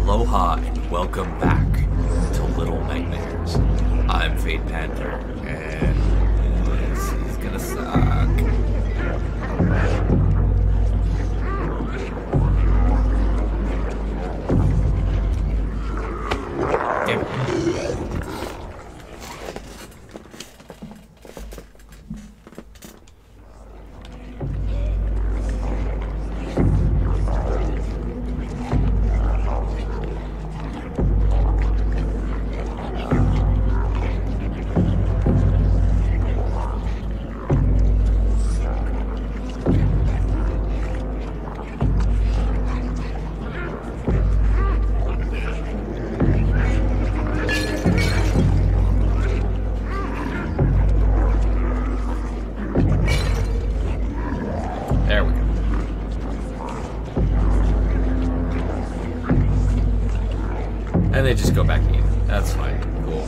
Aloha and welcome back to Little Nightmares. I'm Panther, and this is gonna suck. Damn it. There we go. And they just go back in. That's fine. Cool.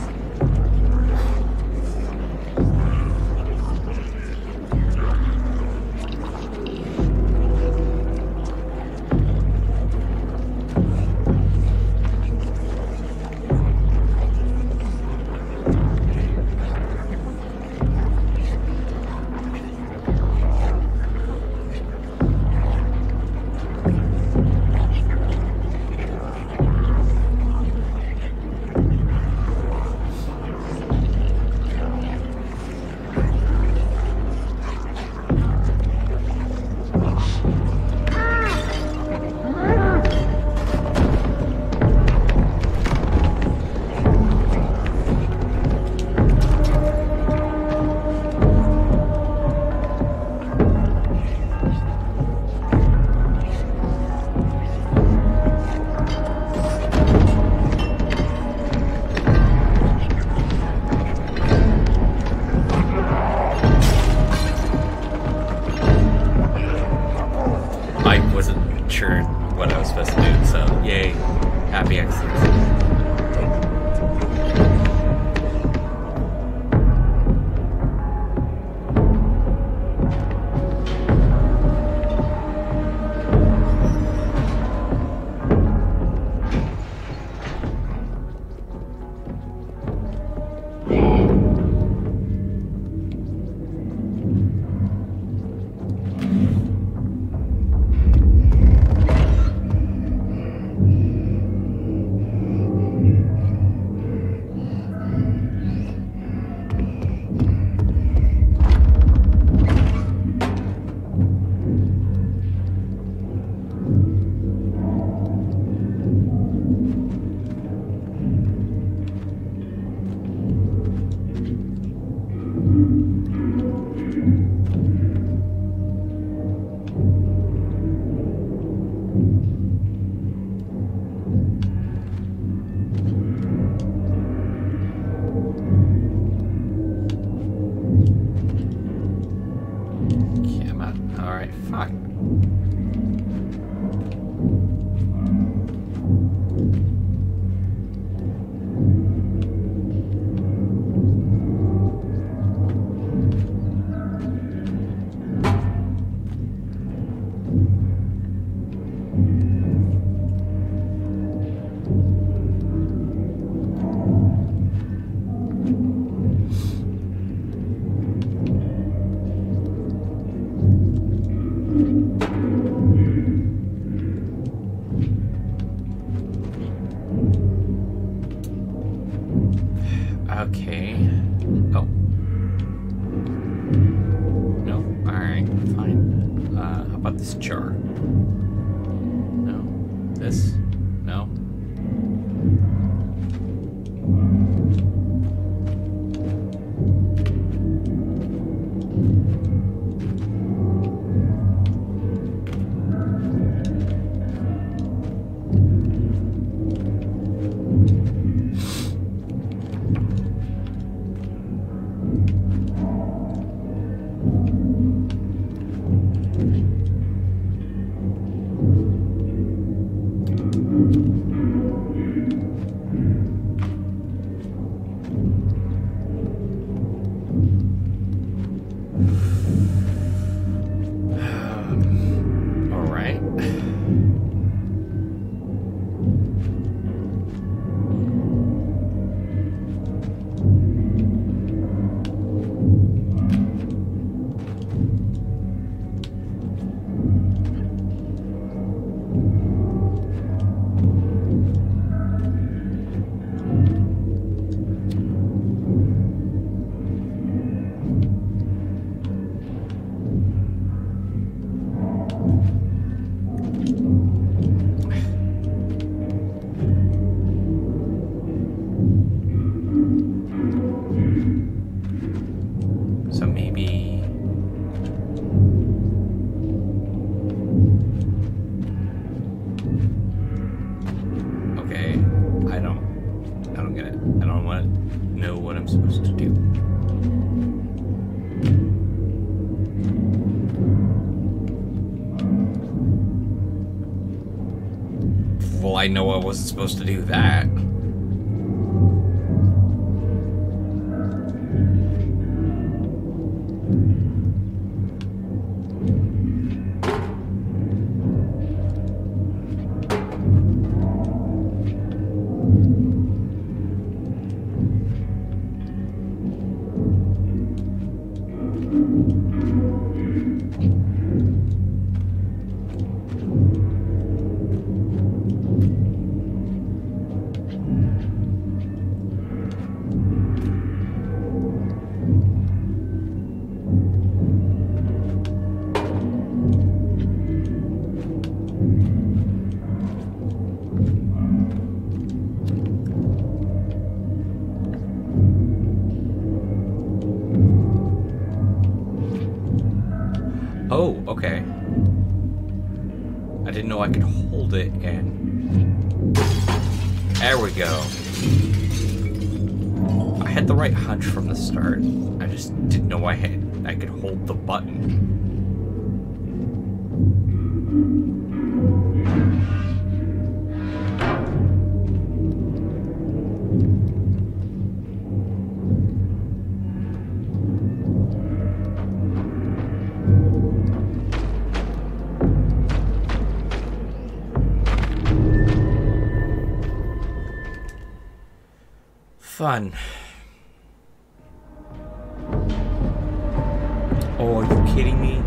I wasn't sure what I was supposed to do, so yay. Happy accidents. Alright, fuck. Okay. Oh. No. Alright, fine. How about this jar? No. This? No. know what I'm supposed to do. Well, I know I wasn't supposed to do that. Oh, okay. I didn't know I could hold it and... There we go. I had the right hunch from the start. I just didn't know I could hold the button. Fun. Oh, are you kidding me?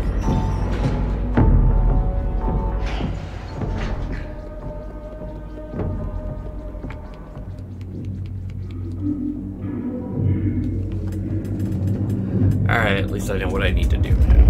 Alright, at least I know what I need to do now.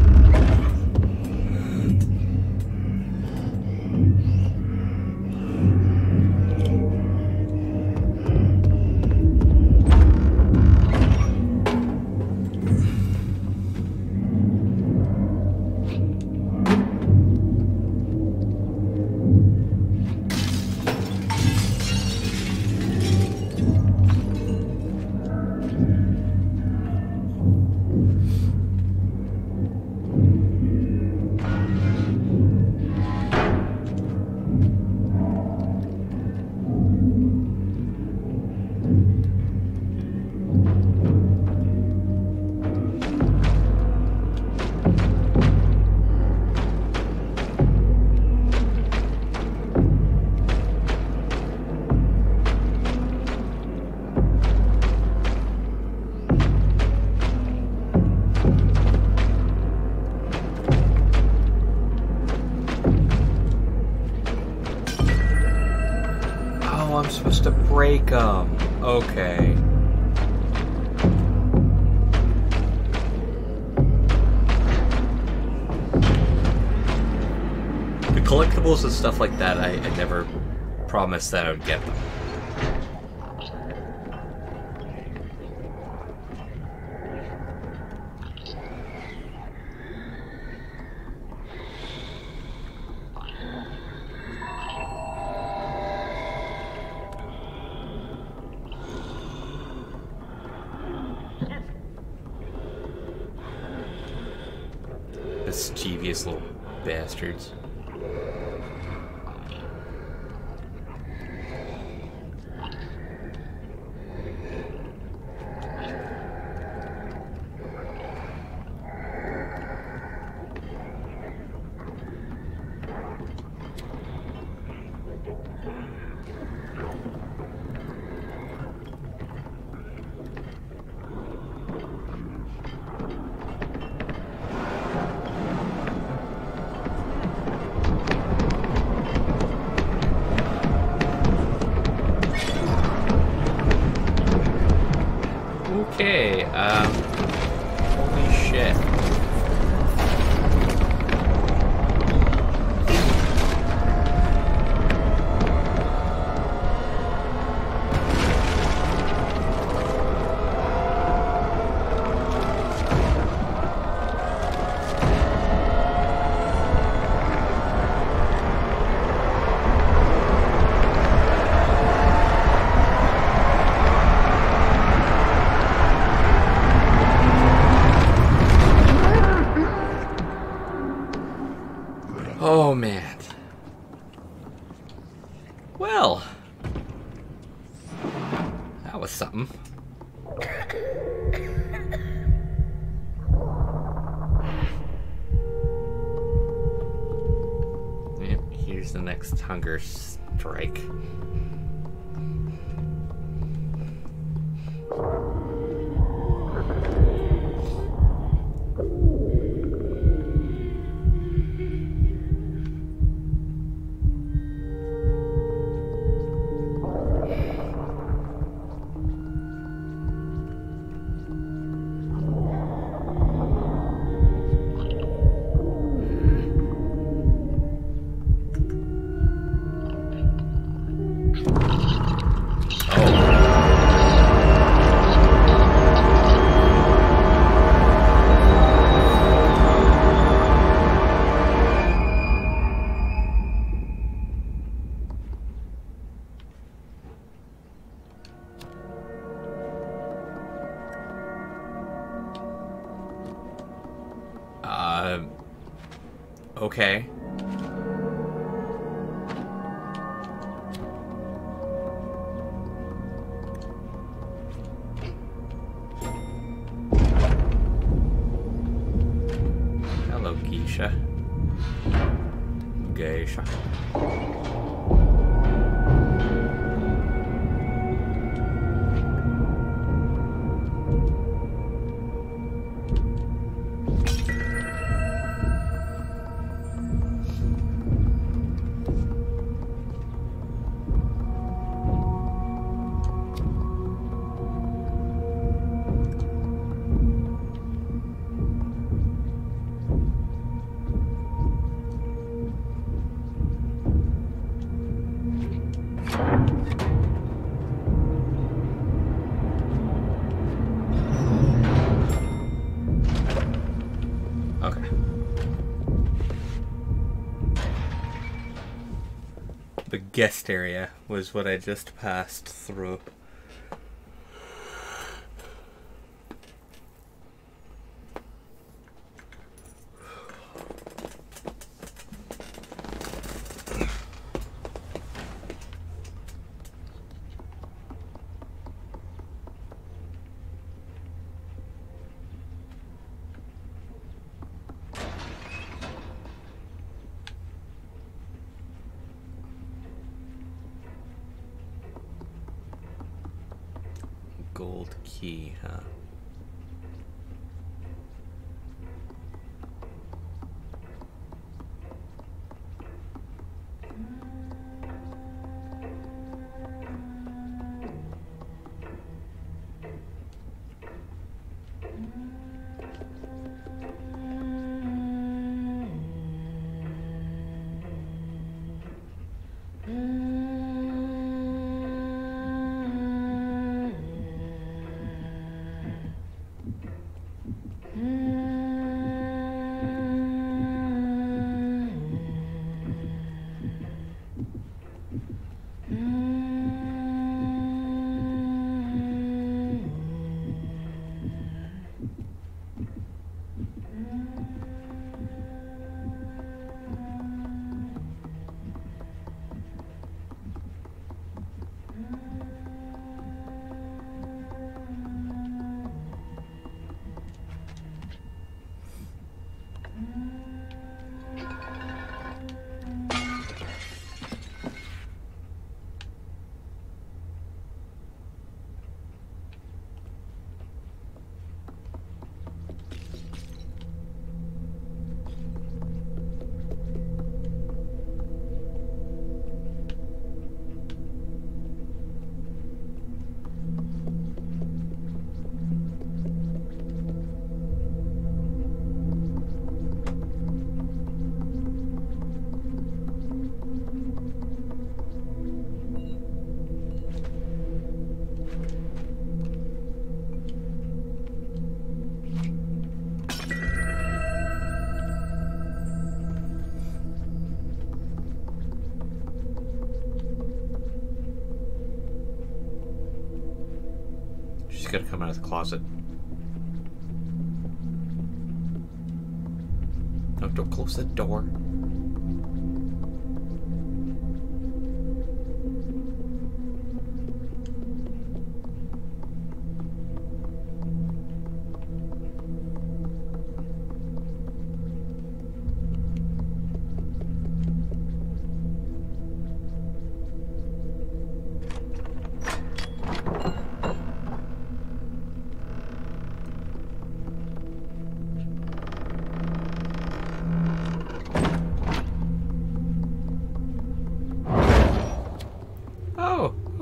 I'm supposed to break them. Okay. The collectibles and stuff like that, I never promised that I would get them. Mischievous little bastards. Well, that was something. Yep, here's the next hunger strike. Okay. Hello, Geisha. Geisha. The guest area was what I just passed through. Gold key, huh? Gotta come out of the closet. No, don't close the door.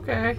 Okay.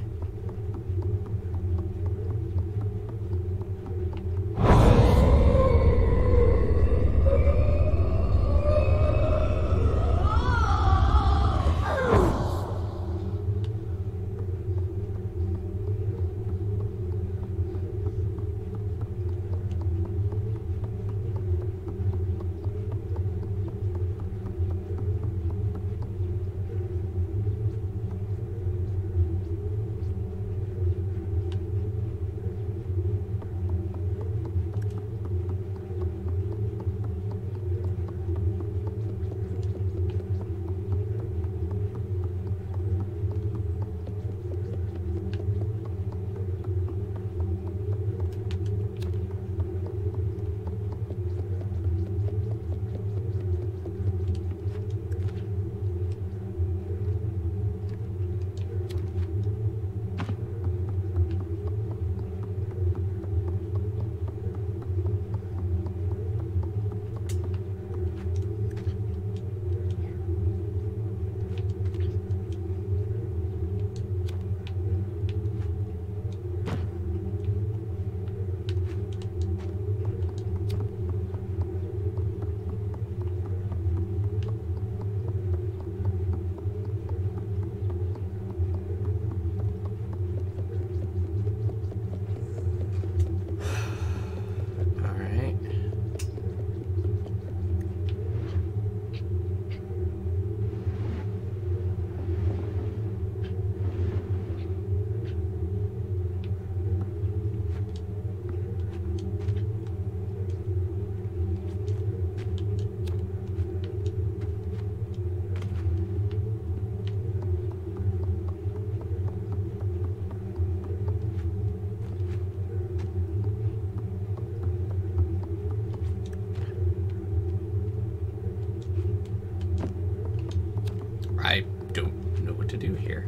I don't know what to do here.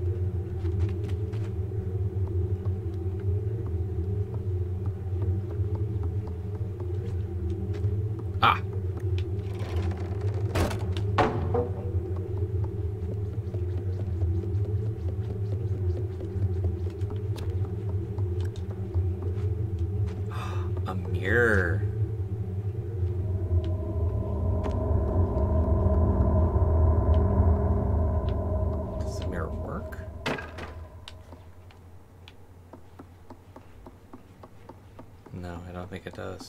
Ah. A mirror. Does the mirror work? No, I don't think it does.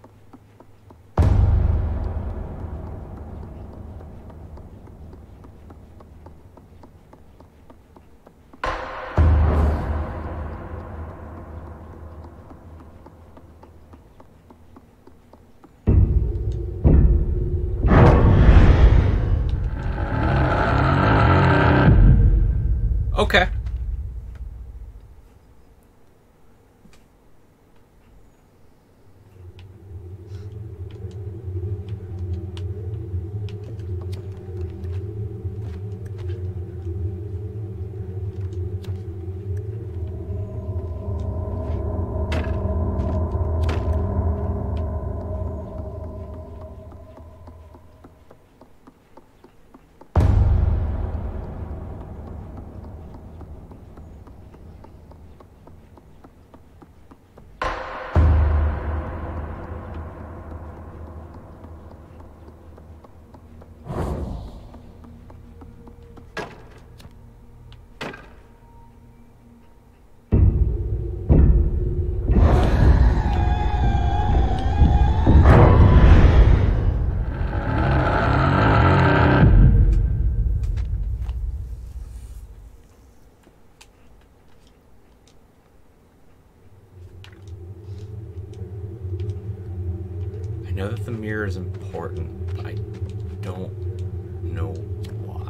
Okay. I know that the mirror is important, but I don't know why.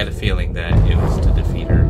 had a feeling that it was to defeat her.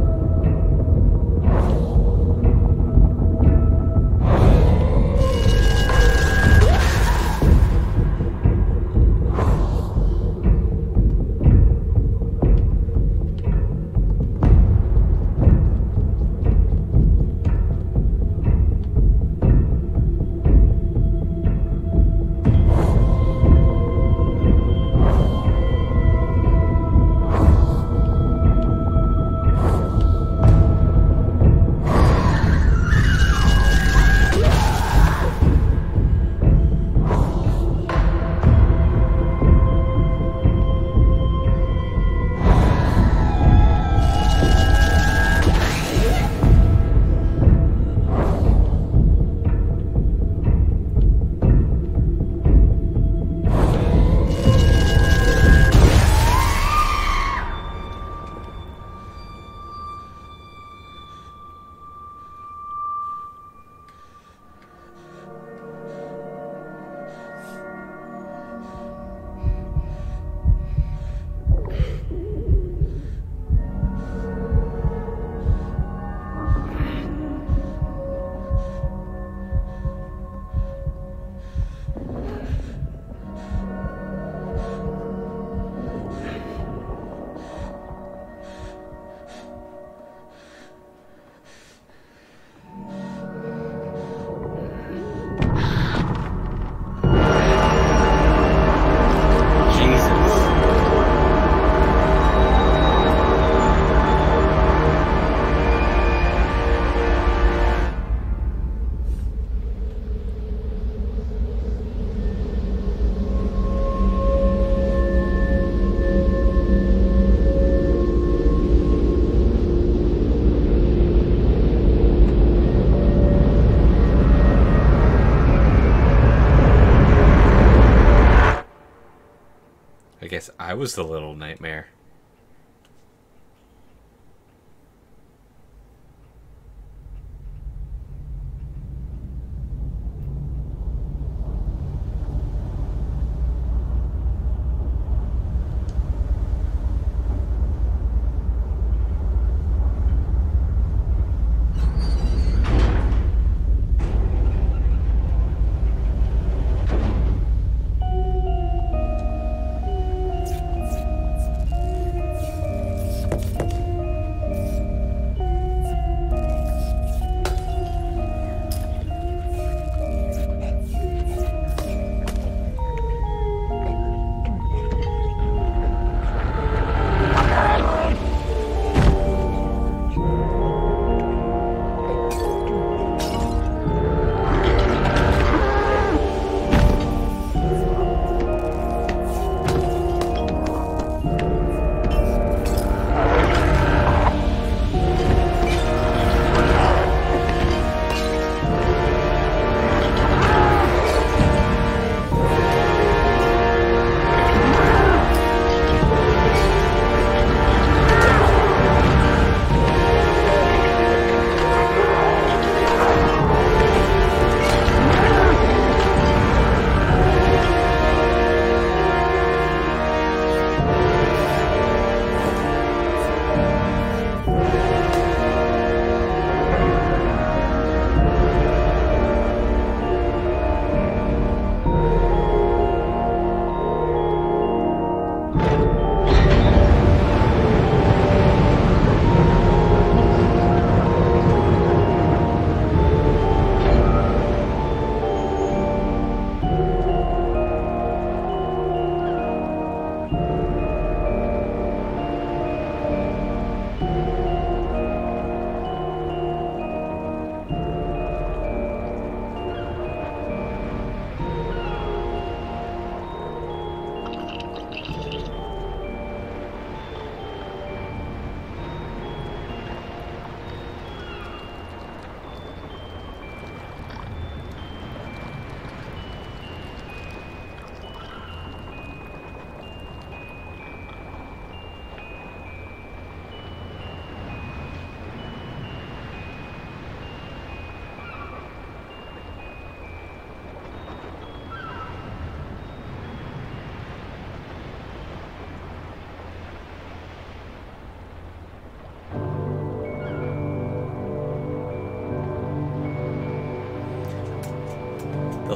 I guess I was the little nightmare.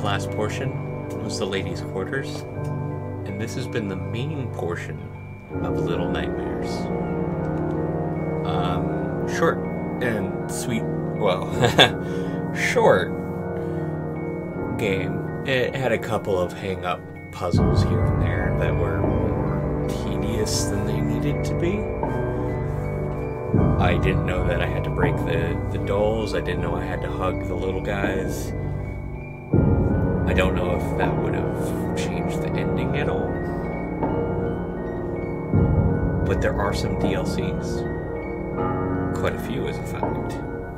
last portion was the ladies' quarters, and this has been the main portion of Little Nightmares. Short and sweet, well, short game. It had a couple of hang-up puzzles here and there that were more tedious than they needed to be. I didn't know that I had to break the dolls. I didn't know I had to hug the little guys. I don't know if that would have changed the ending at all. But there are some DLCs. Quite a few, as a fact.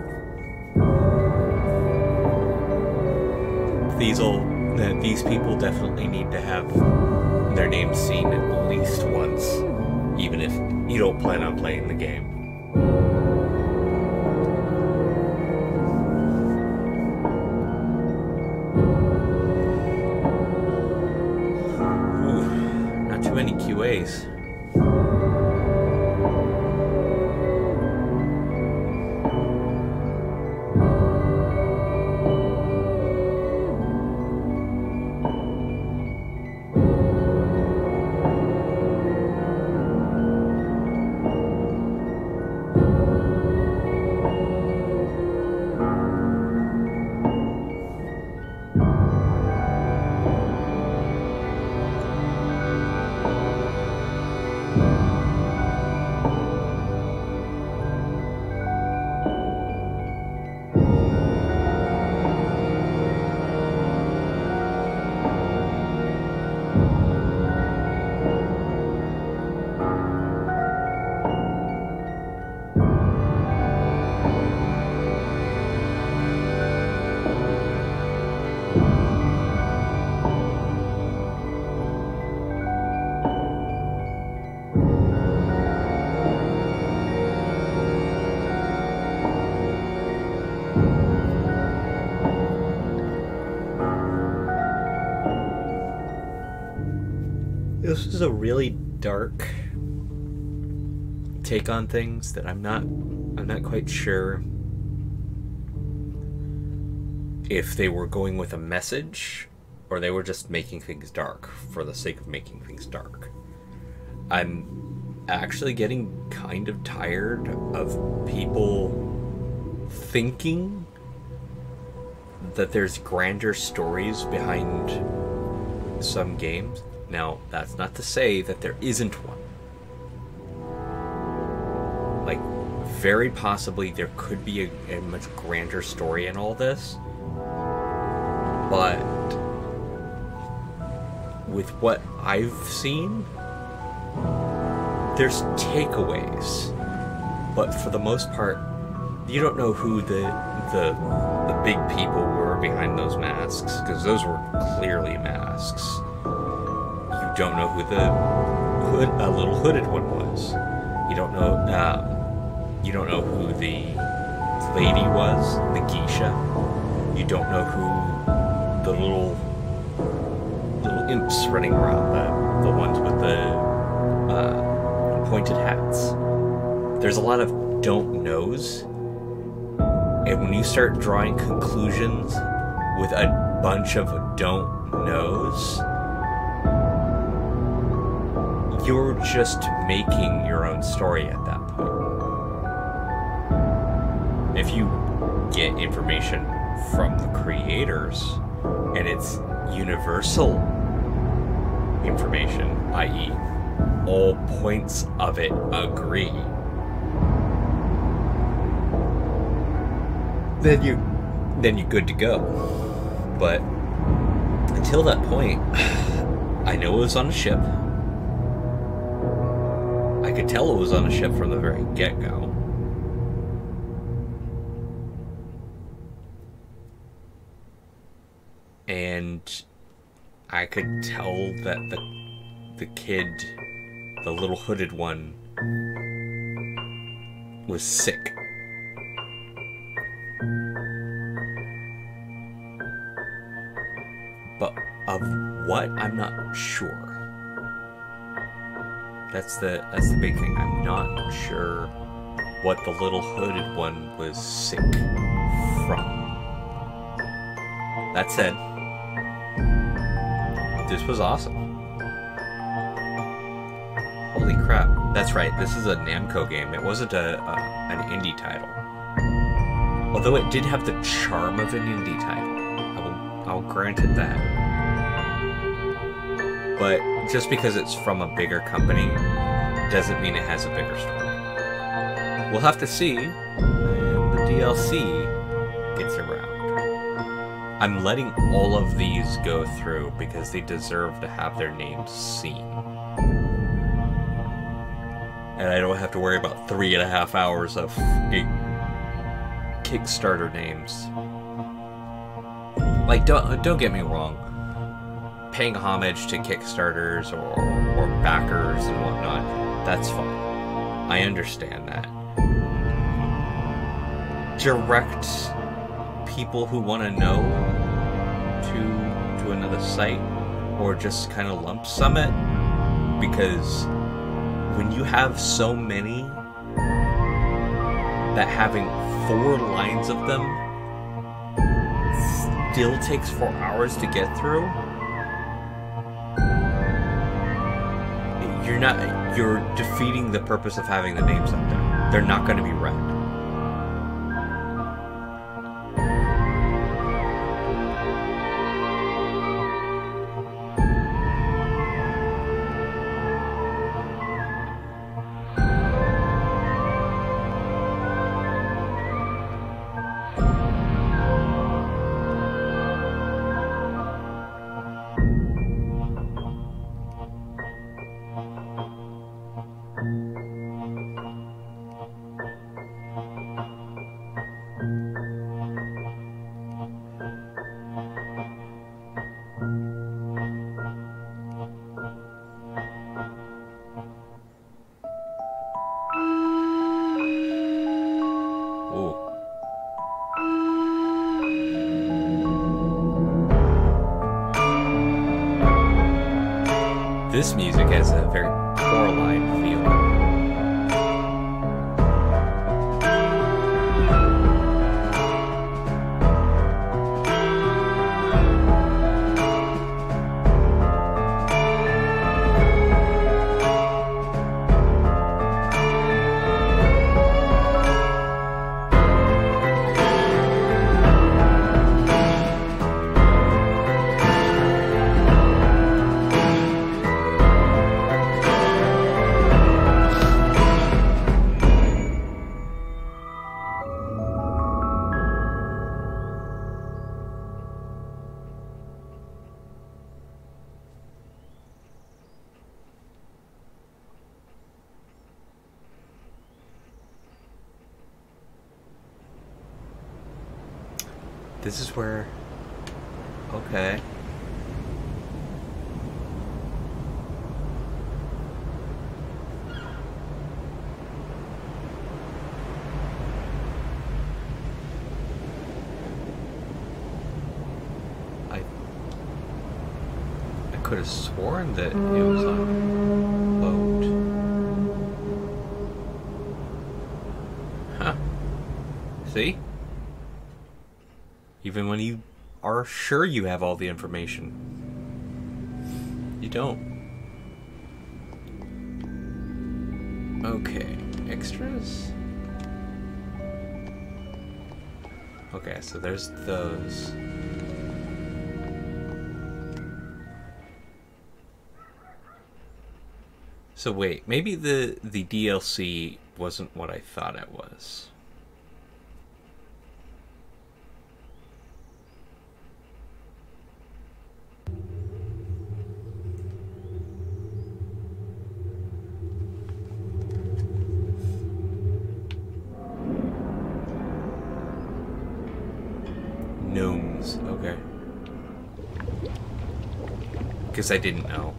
These people definitely need to have their names seen at least once, even if you don't plan on playing the game. Ooh, not too many QAs. This is a really dark take on things that I'm not quite sure if they were going with a message or they were just making things dark for the sake of making things dark. I'm actually getting kind of tired of people thinking that there's grander stories behind some games. Now, that's not to say that there isn't one. Like, very possibly there could be a much grander story in all this. But with what I've seen, there's takeaways. But for the most part, you don't know who the big people were behind those masks, because those were clearly masks. You don't know who the little hooded one was. You don't know. You don't know who the lady was, the geisha. You don't know who the little imps running around, the ones with the pointed hats. There's a lot of don't knows, and when you start drawing conclusions with a bunch of don't knows, you're just making your own story at that point. If you get information from the creators and it's universal information, i.e., all points of it agree, then you're good to go. But until that point, I know it was on a ship. I could tell it was on a ship from the very get-go. And I could tell that the kid, the little hooded one, was sick. But of what, I'm not sure. That's the big thing. I'm not sure what the little hooded one was sick from. That said, this was awesome. Holy crap. That's right, this is a Namco game. It wasn't an indie title. Although it did have the charm of an indie title. I'll grant it that. But just because it's from a bigger company doesn't mean it has a bigger story. We'll have to see when the DLC gets around. I'm letting all of these go through because they deserve to have their names seen. And I don't have to worry about 3.5 hours of Kickstarter names. Like, don't get me wrong. Paying homage to Kickstarters or backers and whatnot, that's fine. I understand that. Direct people who want to know to another site, or just kind of lump sum it, because when you have so many that having 4 lines of them still takes 4 hours to get through, you're defeating the purpose of having the names up there. They're not going to be read. This music has a very Coraline feel. This is where... Okay. I could have sworn that it was on a boat. Huh. See? Even when you are sure you have all the information, you don't. Okay, extras? Okay, so there's those. So wait, maybe the DLC wasn't what I thought it was. Gnomes, okay. Because I didn't know.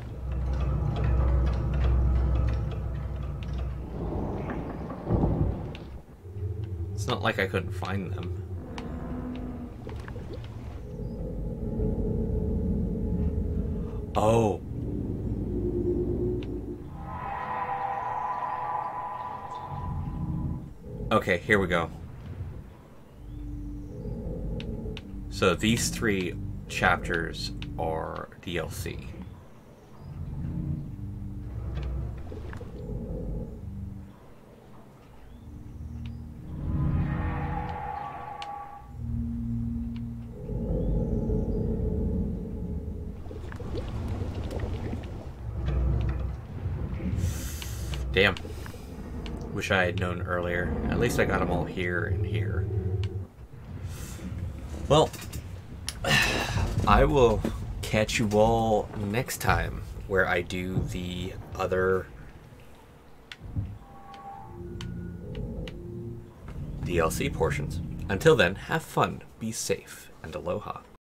It's not like I couldn't find them. Oh. Okay, here we go. So these 3 chapters are DLC. Damn. Wish I had known earlier. At least I got them all here and here. Well, I will catch you all next time where I do the other DLC portions. Until then, have fun, be safe, and aloha.